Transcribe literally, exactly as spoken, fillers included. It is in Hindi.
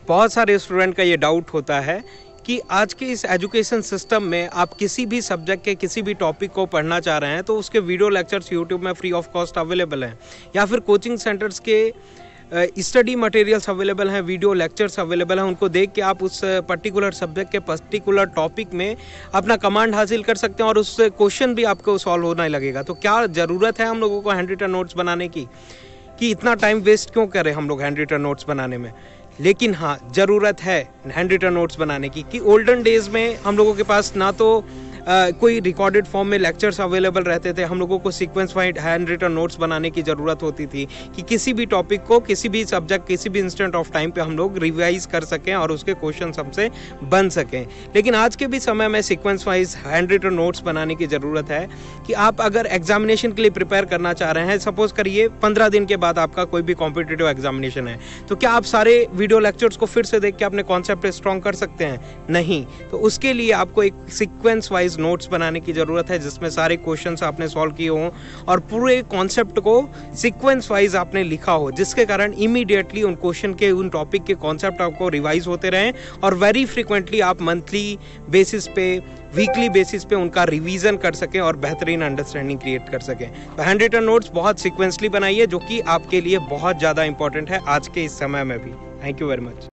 बहुत सारे स्टूडेंट का ये डाउट होता है कि आज के इस एजुकेशन सिस्टम में आप किसी भी सब्जेक्ट के किसी भी टॉपिक को पढ़ना चाह रहे हैं तो उसके वीडियो लेक्चर्स यूट्यूब में फ्री ऑफ कॉस्ट अवेलेबल हैं, या फिर कोचिंग सेंटर्स के स्टडी मटेरियल्स अवेलेबल हैं, वीडियो लेक्चर्स अवेलेबल हैं। उनको देख के आप उस पर्टिकुलर सब्जेक्ट के पर्टिकुलर टॉपिक में अपना कमांड हासिल कर सकते हैं और उस क्वेश्चन भी आपको सॉल्व होने लगेगा। तो क्या ज़रूरत है हम लोगों को हैंड रिटन नोट्स बनाने की, कि इतना टाइम वेस्ट क्यों करें हम लोग हैंड रिटन नोट्स बनाने में? लेकिन हाँ, ज़रूरत है हैंड रिटन नोट्स बनाने की, कि ओल्डन डेज़ में हम लोगों के पास ना तो Uh, कोई रिकॉर्डेड फॉर्म में लेक्चर्स अवेलेबल रहते थे। हम लोगों को sequence wise hand written notes बनाने की ज़रूरत होती थी कि किसी भी टॉपिक को किसी भी सब्जेक्ट किसी भी इंस्टेंट ऑफ टाइम पे हम लोग रिवाइज कर सकें और उसके क्वेश्चन हमसे बन सकें। लेकिन आज के भी समय में sequence wise hand written notes बनाने की ज़रूरत है कि आप अगर एग्जामिनेशन के लिए प्रिपेयर करना चाह रहे हैं, सपोज करिए पंद्रह दिन के बाद आपका कोई भी कॉम्पिटिटिव एग्जामिनेशन है, तो क्या आप सारे वीडियो लेक्चर्स को फिर से देख के अपने कॉन्सेप्ट स्ट्रॉन्ग कर सकते हैं? नहीं। तो उसके लिए आपको एक सीक्वेंस वाइज नोट्स बनाने की जरूरत है जिसमें सारे क्वेश्चंस आपने सॉल्व किए हों और पूरे कॉन्सेप्ट को सीक्वेंस वाइज आपने लिखा हो, जिसके कारण इमीडिएटली उन क्वेश्चन के उन टॉपिक के कॉन्सेप्ट आपको रिवाइज होते रहें और वेरी फ्रीक्वेंटली आप मंथली बेसिस पे, वीकली बेसिस पे उनका रिवीजन कर सकें और बेहतरीन अंडरस्टैंडिंग क्रिएट कर सकें। तो हैंड रिटन नोट्स बहुत सीक्वेंसली बनाइए, जो कि आपके लिए बहुत ज़्यादा इंपॉर्टेंट है आज के इस समय में भी। Thank you very much.